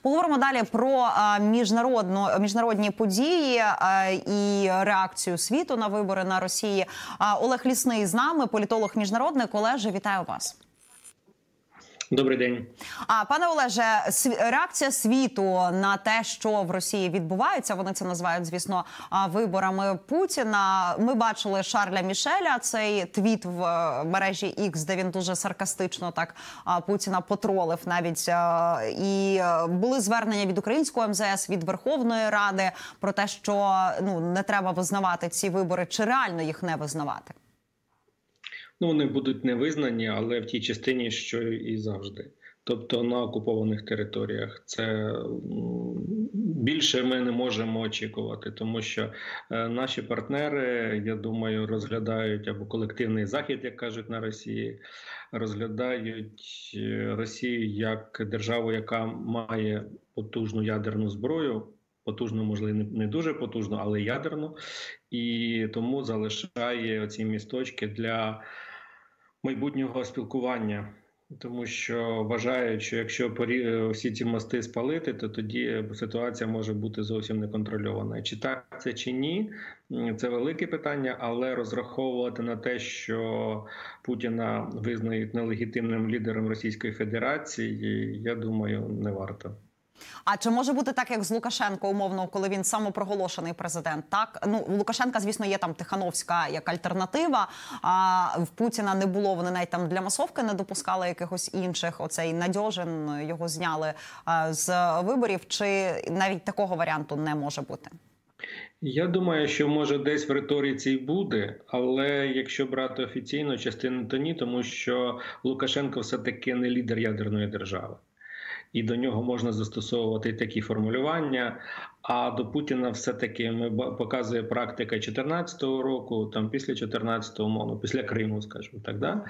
Поговоримо далі про міжнародні події і реакцію світу на вибори на Росії. Олег Лісний з нами, політолог-міжнародник. Олеже, вітаю вас. Добрий день. Пане Олеже, реакція світу на те, що в Росії відбувається, вони це називають, звісно, виборами Путіна. Ми бачили Шарля Мішеля, цей твіт в мережі X, де він дуже саркастично так Путіна потролив навіть. І були звернення від українського МЗС, від Верховної Ради про те, що не треба визнавати ці вибори, чи реально їх не визнавати. Вони будуть не визнані, але в тій частині, що і завжди. Тобто на окупованих територіях. Це більше ми не можемо очікувати, тому що наші партнери, я думаю, розглядають або колективний захід, як кажуть на Росії, розглядають Росію як державу, яка має потужну ядерну зброю, потужну, можливо, не дуже потужну, але ядерну, і тому залишає оці місточки для майбутнього спілкування. Тому що вважають, що якщо всі ці мости спалити, то тоді ситуація може бути зовсім неконтрольована. Чи так це, чи ні, це велике питання, але розраховувати на те, що Путіна визнають нелегітимним лідером Російської Федерації, я думаю, не варто. А чи може бути так, як з Лукашенко, умовно, коли він самопроголошений президент? Так, у Лукашенка, звісно, є там Тихановська як альтернатива, а в Путіна не було, вони навіть там для масовки не допускали якихось інших, оцей Надьожин, його зняли з виборів, чи навіть такого варіанту не може бути? Я думаю, що може десь в риториці й буде, але якщо брати офіційну частину, то ні, тому що Лукашенко все-таки не лідер ядерної держави. І до нього можна застосовувати такі формулювання, а до Путіна все-таки показує практика 2014 року, там після 2014-го, після Криму, скажімо так, да?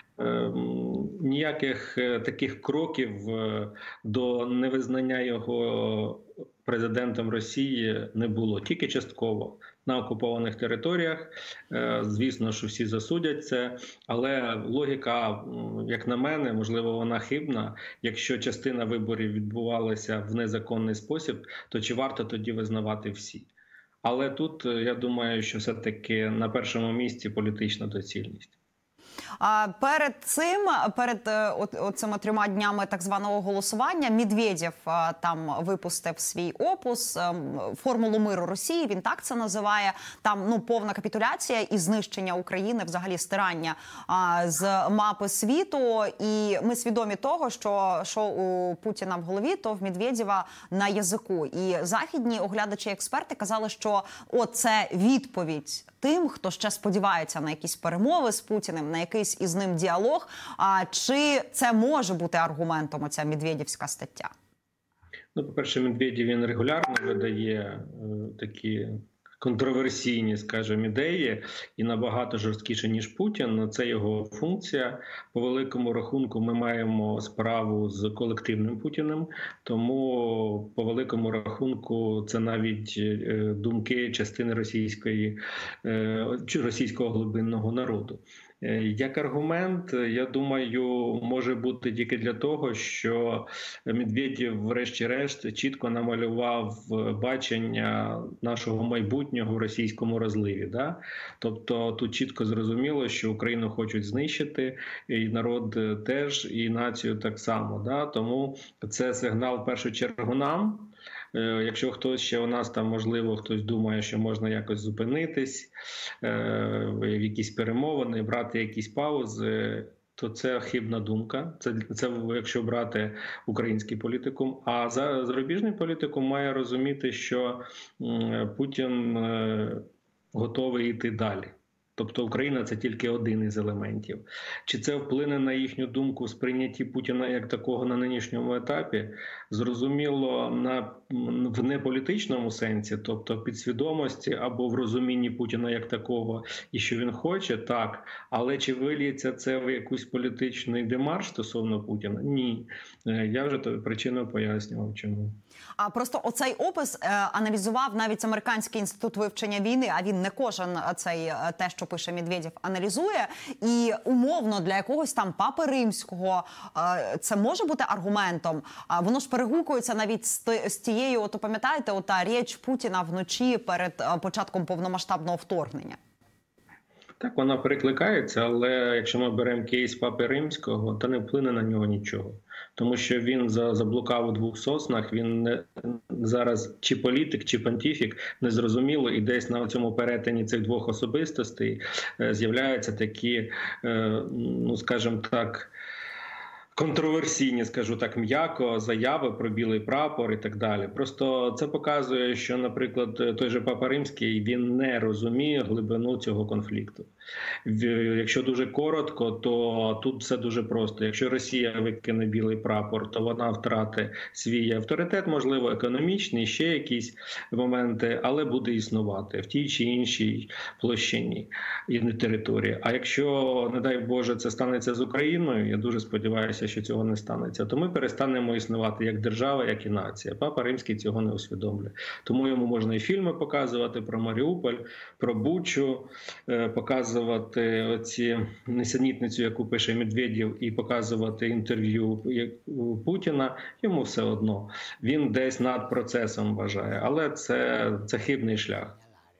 Ніяких таких кроків до невизнання його президентом Росії не було, тільки частково. На окупованих територіях, звісно, що всі засудять це, але логіка, як на мене, можливо, вона хибна. Якщо частина виборів відбувалася в незаконний спосіб, то чи варто тоді визнавати всі? Але тут, я думаю, що все-таки на першому місці політична доцільність. Перед цими 3 днями так званого голосування Медведєв там випустив свій опус «Формулу миру Росії», він так це називає. Там повна капітуляція і знищення України, взагалі стирання з мапи світу. І ми свідомі того, що у Путіна в голові, то в Медведєва на язику. І західні оглядачі, експерти казали, що це відповідь тим, хто ще сподівається на якісь перемови з Путіним, на якийсь із ним діалог. Чи це може бути аргументом, оця медведівська стаття? По-перше, Медведєв, він регулярно видає такі контроверсійні, скажімо, ідеї і набагато жорсткіше, ніж Путін. Це його функція. По великому рахунку ми маємо справу з колективним Путіним, тому по великому рахунку це навіть думки частини російського глибинного народу. Як аргумент, я думаю, може бути тільки для того, що Медведєв, врешті-решт, чітко намалював бачення нашого майбутнього в російському розливі. Да? Тобто тут чітко зрозуміло, що Україну хочуть знищити, і народ теж, і націю так само. Да? Тому це сигнал в першу чергу нам. Якщо хтось ще у нас там, можливо, хтось думає, що можна якось зупинитись, в якісь перемовини, брати якісь паузи, то це хибна думка. Це якщо брати український політикум. А зарубіжний політикум має розуміти, що Путін готовий йти далі. Тобто Україна – це тільки один із елементів. Чи це вплине на їхню думку в сприйнятті Путіна як такого на нинішньому етапі? Зрозуміло, в неполітичному сенсі, тобто в підсвідомості або в розумінні Путіна як такого, і що він хоче, так. Але чи виліється це в якийсь політичний демарш стосовно Путіна? Ні. Я вже причину пояснював, чому. А просто оцей опис аналізував навіть Американський інститут вивчення війни, а він не кожен те, що що пише Медведєв, аналізує, і умовно для якогось там Папи Римського це може бути аргументом. Воно ж перегукується навіть з тією, от пам'ятаєте, ота річ Путіна вночі перед початком повномасштабного вторгнення. Так, вона перекликається, але якщо ми беремо кейс Папи Римського, то не вплине на нього нічого. Тому що він заблукав у двох соснах, він не, зараз чи політик, чи понтифік, незрозуміло, і десь на цьому перетині цих двох особистостей з'являються такі, ну скажімо так, контроверсійні, скажу так м'яко, заяви про білий прапор і так далі. Просто це показує, що, наприклад, той же Папа Римський, він не розуміє глибину цього конфлікту. Якщо дуже коротко, то тут все дуже просто. Якщо Росія викине білий прапор, то вона втратить свій авторитет, можливо, економічний, ще якісь моменти, але буде існувати в тій чи іншій площині і на території. А якщо, не дай Боже, це станеться з Україною, я дуже сподіваюся, що цього не станеться, то ми перестанемо існувати як держава, як і нація. Папа Римський цього не усвідомлює. Тому йому можна і фільми показувати про Маріуполь, про Бучу, показувати оці несенітницю, яку пише Медведєв, і показувати інтерв'ю Путіна, йому все одно. Він десь над процесом вважає, але це хибний шлях.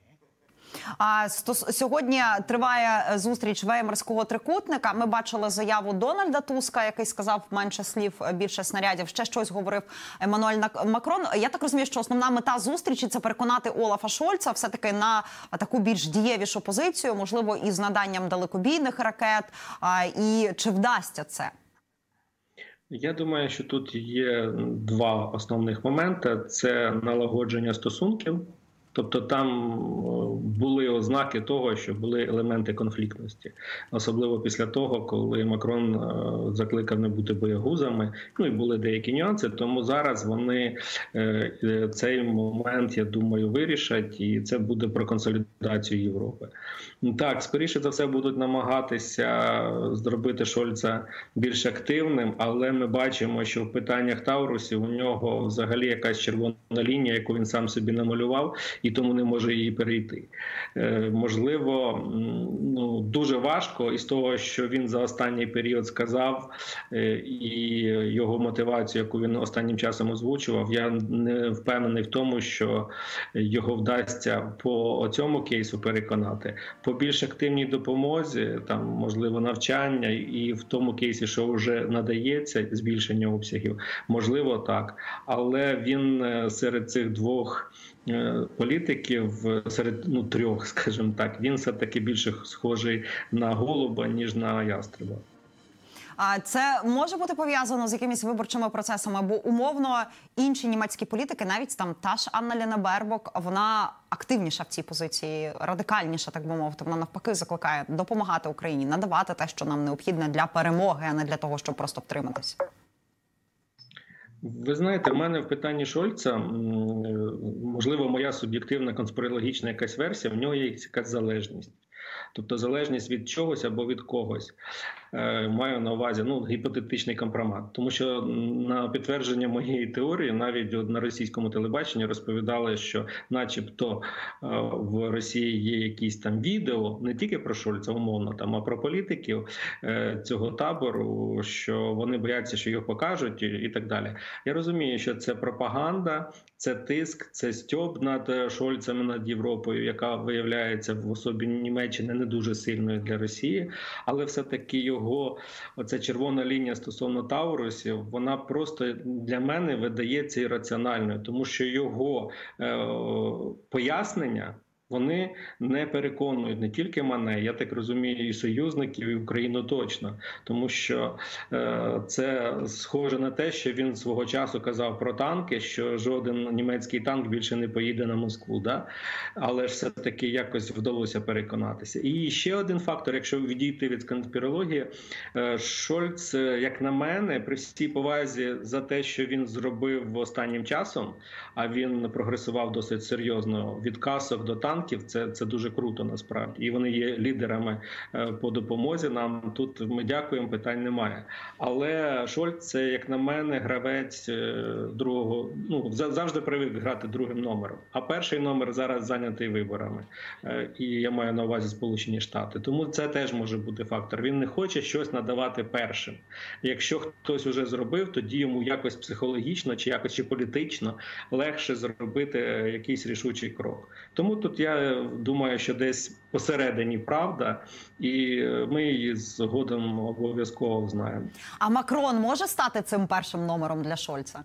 Сьогодні триває зустріч Веймарського трикутника. Ми бачили заяву Дональда Туска, який сказав менше слів, більше снарядів. Ще щось говорив Еммануель Макрон. Я так розумію, що основна мета зустрічі – це переконати Олафа Шольца все-таки на таку більш дієвішу позицію, можливо, із наданням далекобійних ракет. І чи вдасться це? Я думаю, що тут є два основних моменти. Це налагодження стосунків. Тобто там були ознаки того, що були елементи конфліктності. Особливо після того, коли Макрон закликав не бути боягузами. Ну і були деякі нюанси, тому зараз вони цей момент, я думаю, вирішать. І це буде про консолідацію Європи. Так, скоріше за все будуть намагатися зробити Шольца більш активним, але ми бачимо, що в питаннях Таурусів у нього взагалі якась червона лінія, яку він сам собі намалював, і тому не може її перейти. Можливо, дуже важко із того, що він за останній період сказав, і його мотивацію, яку він останнім часом озвучував, я не впевнений в тому, що його вдасться по цьому кейсу переконати. По більш активній допомозі, там, можливо, навчання і в тому кейсі, що вже надається, збільшення обсягів, можливо, так. Але він серед цих двох політиків, серед трьох, скажімо так, він все-таки більше схожий на голуба, ніж на ястреба. А це може бути пов'язано з якимись виборчими процесами, бо умовно інші німецькі політики, навіть там та ж Анна-Лена Бербок, вона активніша в цій позиції, радикальніша, так би мовити. Вона навпаки закликає допомагати Україні, надавати те, що нам необхідне для перемоги, а не для того, щоб просто втриматися. Ви знаєте, в мене в питанні Шольца, можливо, моя суб'єктивна конспірологічна якась версія, в нього є якась залежність. Тобто залежність від чогось або від когось. Маю на увазі гіпотетичний компромат. Тому що на підтвердження моєї теорії навіть на російському телебаченні розповідали, що начебто в Росії є якісь там відео, не тільки про Шольца, умовно, там, а про політиків цього табору, що вони бояться, що його покажуть і так далі. Я розумію, що це пропаганда, це тиск, це стьоп над Шольцем, над Європою, яка виявляється в особі Німеччини не дуже сильною для Росії, але все-таки його оця червона лінія стосовно Таурусів, вона просто для мене видається ірраціональною, тому що його пояснення, вони не переконують не тільки мене, я так розумію, і союзників, і Україну точно. Тому що це схоже на те, що він свого часу казав про танки, що жоден німецький танк більше не поїде на Москву. Да? Але ж все-таки якось вдалося переконатися. І ще один фактор, якщо відійти від конспірології, Шольц, як на мене, при всій повазі за те, що він зробив останнім часом, а він прогресував досить серйозно від касок до танків, талантів, це дуже круто насправді. І вони є лідерами по допомозі нам. Тут ми дякуємо, питань немає. Але Шольц – це, як на мене, гравець другого, ну, завжди привик грати другим номером. А перший номер зараз зайнятий виборами. І я маю на увазі Сполучені Штати. Тому це теж може бути фактор. Він не хоче щось надавати першим. Якщо хтось вже зробив, тоді йому якось психологічно чи якось чи політично легше зробити якийсь рішучий крок. Тому тут я думаю, що десь посередині правда, і ми її згодом обов'язково знаємо. А Макрон може стати цим першим номером для Шольца?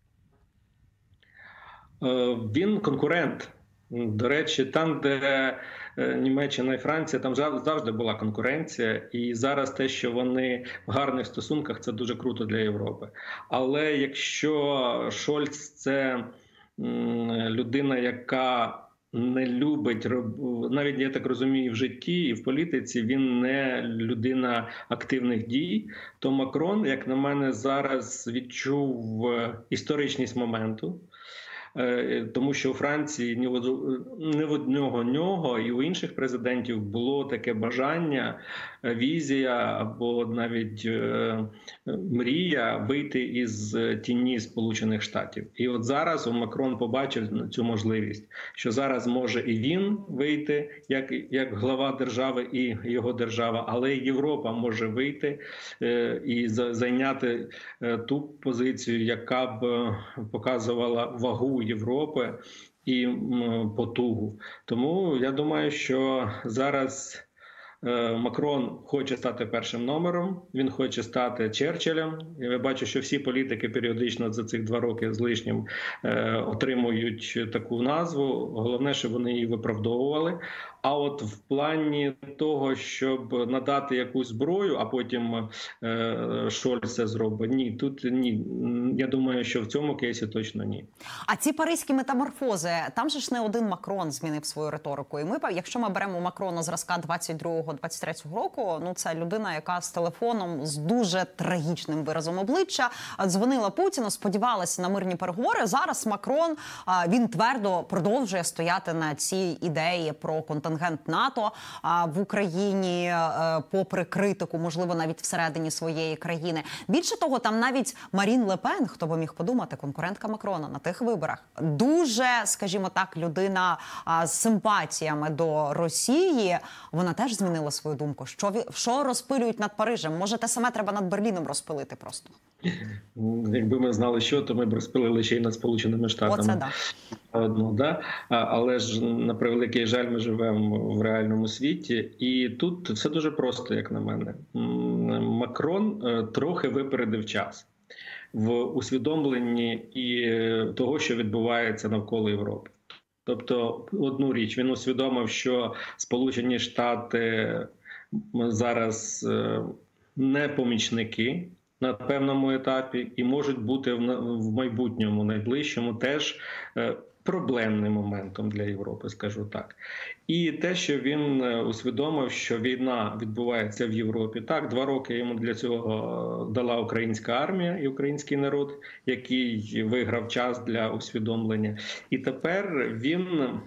Він конкурент. До речі, там, де Німеччина і Франція, там завжди була конкуренція. І зараз те, що вони в гарних стосунках, це дуже круто для Європи. Але якщо Шольц – це людина, яка не любить, навіть, я так розумію, в житті і в політиці, він не людина активних дій, то Макрон, як на мене, зараз відчув історичність моменту. Тому що у Франції ні в одного нього і у інших президентів було таке бажання, візія або навіть мрія вийти із тіні Сполучених Штатів. І от зараз Макрон побачив цю можливість, що зараз може і він вийти як глава держави і його держава, але і Європа може вийти і зайняти ту позицію, яка б показувала вагу Європи і потугу. Тому я думаю, що зараз Макрон хоче стати першим номером, він хоче стати Черчиллем. Я бачу, що всі політики періодично за цих 2 роки з лишнім отримують таку назву. Головне, щоб вони її виправдовували. А от в плані того, щоб надати якусь зброю, а потім Шольц це зробить, ні, тут ні. Я думаю, що в цьому кейсі точно ні. А ці паризькі метаморфози, там же ж не один Макрон змінив свою риторику. І якщо ми беремо Макрона зразка 22-23 року, ну це людина, яка з телефоном, з дуже трагічним виразом обличчя, дзвонила Путіну, сподівалася на мирні переговори. Зараз Макрон, він твердо продовжує стояти на цій ідеї про контингент НАТО в Україні, попри критику, можливо, навіть всередині своєї країни. Більше того, там навіть Марін Ле Пен, хто би міг подумати, конкурентка Макрона на тих виборах. Дуже, скажімо так, людина з симпатіями до Росії, вона теж змінила свою думку. Що розпилюють над Парижем? Може, те саме треба над Берліном розпилити просто? Якби ми знали, що, то ми б розпилили ще й над Сполученими Штатами. Оце да. Да? Але ж, на превеликий жаль, ми живемо в реальному світі. І тут все дуже просто, як на мене. Макрон трохи випередив час в усвідомленні і того, що відбувається навколо Європи. Тобто, одну річ, він усвідомив, що Сполучені Штати зараз не помічники на певному етапі і можуть бути в майбутньому, найближчому теж проблемним моментом для Європи, скажу так. І те, що він усвідомив, що війна відбувається в Європі. Так, 2 роки йому для цього дала українська армія і український народ, який виграв час для усвідомлення. І тепер він,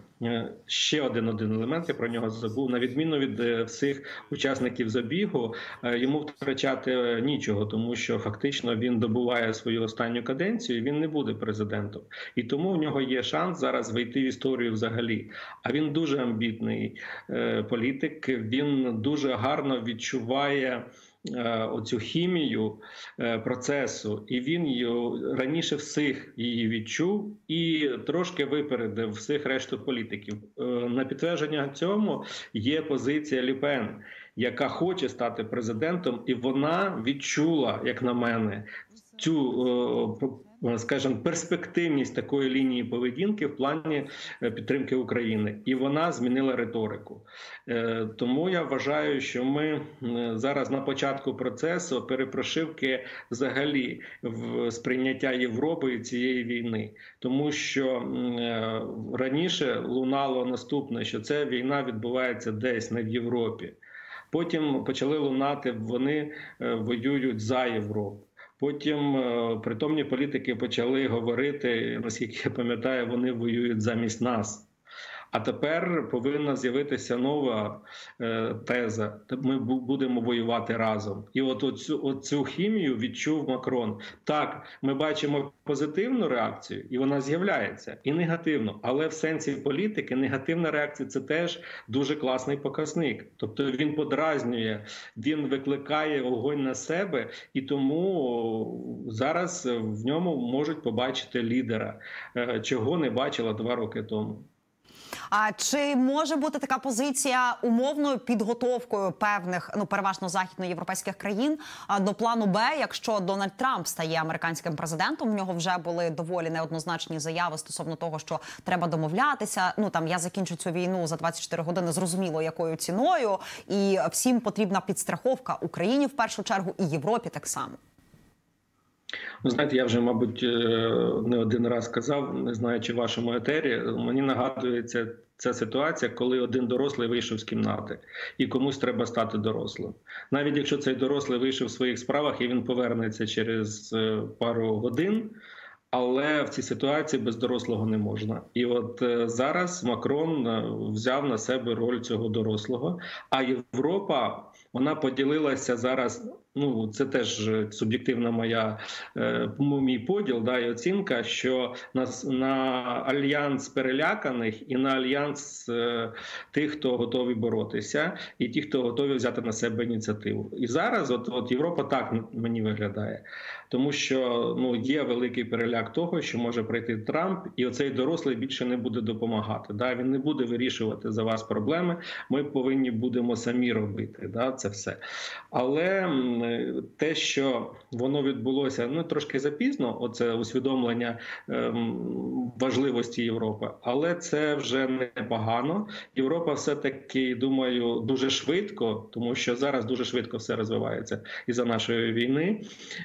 ще один елемент, я про нього забув, на відміну від всіх учасників забігу, йому втрачати нічого, тому що фактично він добуває свою останню каденцію, і він не буде президентом. І тому в нього є шанс зараз вийти в історію взагалі. А він дуже амбітний політик, він дуже гарно відчуває оцю хімію процесу, і він раніше всіх її відчув і трошки випередив всіх решту політиків. На підтвердження цьому є позиція Ле Пен, яка хоче стати президентом, і вона відчула, як на мене, цю, скажімо, перспективність такої лінії поведінки в плані підтримки України. І вона змінила риторику. Тому я вважаю, що ми зараз на початку процесу перепрошивки взагалі в сприйняття Європи і цієї війни. Тому що раніше лунало наступне, що ця війна відбувається десь, не в Європі. Потім почали лунати, вони воюють за Європу. Потім притомні політики почали говорити, наскільки я пам'ятаю, вони воюють замість нас. А тепер повинна з'явитися нова теза. Ми будемо воювати разом. І оцю хімію відчув Макрон. Так, ми бачимо позитивну реакцію, і вона з'являється, і негативну. Але в сенсі політики негативна реакція – це теж дуже класний показник. Тобто він подразнює, він викликає вогонь на себе, і тому зараз в ньому можуть побачити лідера, чого не бачила 2 роки тому. А чи може бути така позиція умовною підготовкою певних, переважно західноєвропейських країн до плану Б, якщо Дональд Трамп стає американським президентом? В нього вже були доволі неоднозначні заяви стосовно того, що треба домовлятися. Я закінчу цю війну за 24 години, зрозуміло, якою ціною. І всім потрібна підстраховка. Україні в першу чергу і Європі так само. Знаєте, я вже, мабуть, не один раз казав, не знаю, чи в вашому етері, мені нагадується ця ситуація, коли один дорослий вийшов з кімнати, і комусь треба стати дорослим. Навіть якщо цей дорослий вийшов в своїх справах, і він повернеться через пару годин, але в цій ситуації без дорослого не можна. І от зараз Макрон взяв на себе роль цього дорослого, а Європа, вона поділилася зараз, це теж суб'єктивна мій поділ, і оцінка, що на альянс переляканих і на альянс тих, хто готові боротися, і ті, хто готові взяти на себе ініціативу. І зараз от Європа так мені виглядає. Тому що є великий переляк того, що може прийти Трамп, і оцей дорослий більше не буде допомагати. Він не буде вирішувати за вас проблеми, ми повинні будемо самі робити це все. Але те, що воно відбулося трошки запізно, оце усвідомлення важливості Європи, але це вже непогано. Європа все-таки, думаю, дуже швидко, тому що зараз дуже швидко все розвивається із-за нашої війни,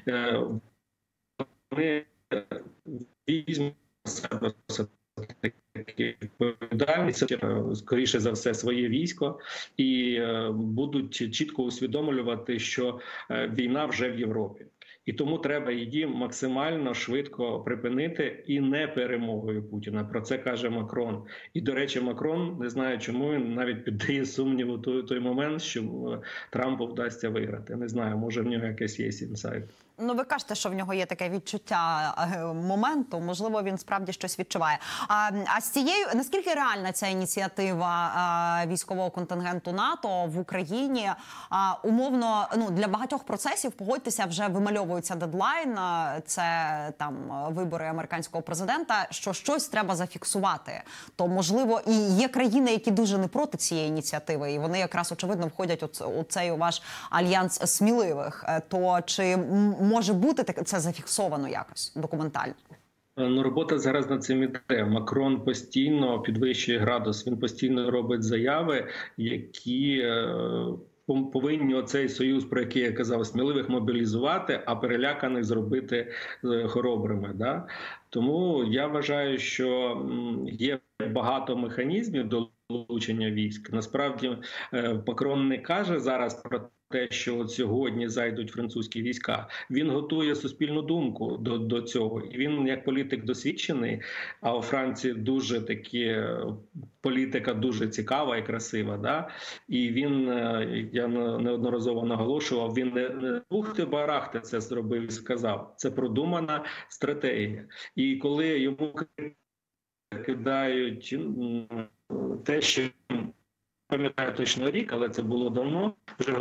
вони візьмуть себе відповідальність, скоріше за все, своє військо, і будуть чітко усвідомлювати, що війна вже в Європі. І тому треба її максимально швидко припинити, і не перемогою Путіна. Про це каже Макрон. І, до речі, Макрон, не знаю чому, він навіть піддає сумніву той момент, що Трампу вдасться виграти. Не знаю, може в нього якийсь є інсайт. Ви кажете, що в нього є таке відчуття моменту, можливо, він справді щось відчуває. А з цією, наскільки реальна ця ініціатива військового контингенту НАТО в Україні? Умовно, для багатьох процесів, погодьтеся, вже вимальовується дедлайн, це вибори американського президента, що щось треба зафіксувати. То, можливо, і є країни, які дуже не проти цієї ініціативи, і вони якраз, очевидно, входять у цей ваш альянс сміливих. То чи може бути це зафіксовано якось документально? Робота зараз над цим іде. Макрон постійно підвищує градус, він постійно робить заяви, які повинні оцей союз, про який я казав, сміливих мобілізувати, а переляканих зробити хоробрими. Тому я вважаю, що є багато механізмів долучення військ. Насправді Макрон не каже зараз про те, що от сьогодні зайдуть французькі війська. Він готує суспільну думку до цього. І він, як політик досвідчений, а у Франції дуже політика дуже цікава і красива. І він, я неодноразово наголошував, він не бухти-барахти це зробив і сказав. Це продумана стратегія. І коли йому кидають те, що, пам'ятаю точно рік, але це було давно, вже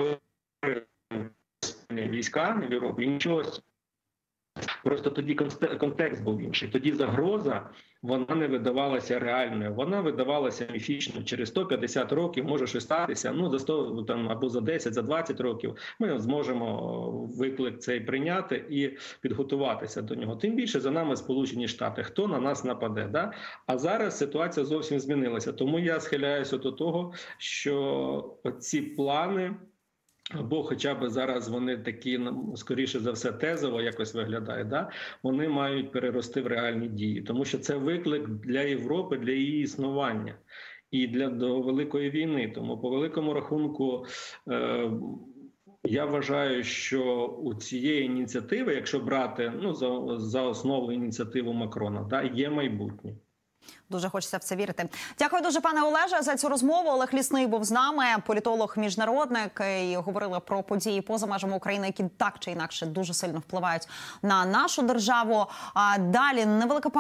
війська в Європі, нічого. Просто тоді контекст був інший. Тоді загроза, вона не видавалася реальною, вона видавалася міфічною. Через 150 років може щось статися, за 100 або за 10, за 20 років ми зможемо виклик цей прийняти і підготуватися до нього. Тим більше за нами Сполучені Штати. Хто на нас нападе? А зараз ситуація зовсім змінилася. Тому я схиляюся до того, що ці плани, або хоча б зараз вони такі, скоріше за все, тезово якось виглядають, вони мають перерости в реальні дії. Тому що це виклик для Європи, для її існування і до Великої війни. Тому по великому рахунку я вважаю, що у цієї ініціативи, якщо брати за основу ініціативу Макрона, є майбутнє. Дуже хочеться в це вірити. Дякую дуже, пане Олеже, за цю розмову. Олег Лісний був з нами, політолог-міжнародник, і говорили про події поза межами України, які так чи інакше дуже сильно впливають на нашу державу. А далі невелика